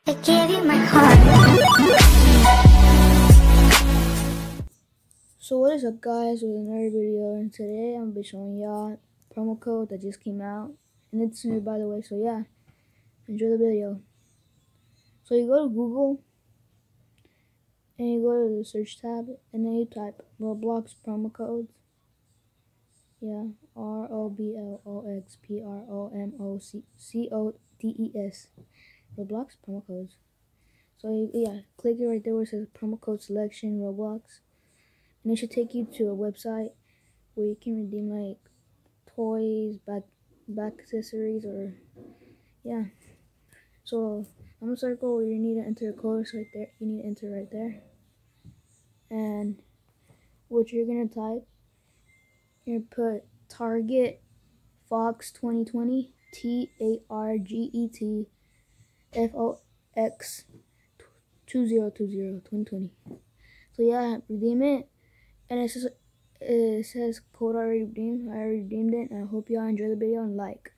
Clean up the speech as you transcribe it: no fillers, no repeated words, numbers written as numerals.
I gave you my heart. So what is up, guys, with another video, and today I'm gonna be showing y'all promo code that just came out, and it's new, by the way. So yeah, enjoy the video. So you go to Google and you go to the search tab, and then you type Roblox promo codes. Yeah, ROBLOX PROMOCODES, Roblox promo codes. So yeah, click it right there where it says promo code selection Roblox, and it should take you to a website where you can redeem like toys, back accessories, or yeah. So I'm gonna circle where you need to enter a code right there. You need to enter right there, and what you're gonna type, you're gonna put Target Fox 2020, TARGET FOX 2020. So yeah, redeem it, and it says code already redeemed. I already redeemed it, and I hope y'all enjoy the video and like.